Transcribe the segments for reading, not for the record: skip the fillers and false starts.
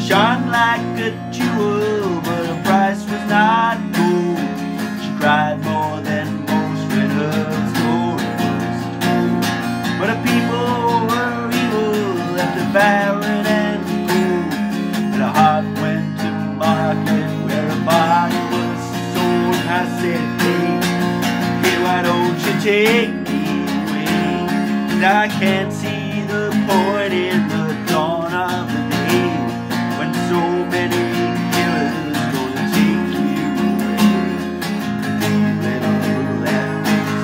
shone like a jewel, but her price was not gold. She cried more than most when her story was told. But her people were evil and devouring and cold, and her heart went to market where her body was sold. And I said, hey, why don't you take me away? And I can't see the point in the dawn of the day when so many killers gonna take you away. Little that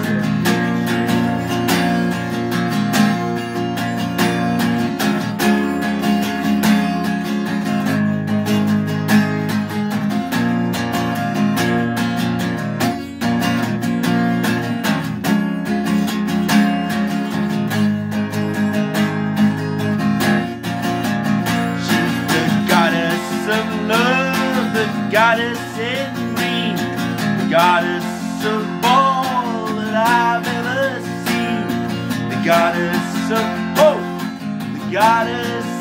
love, the goddess in me, the goddess of all that I've ever seen, the goddess of hope, the goddess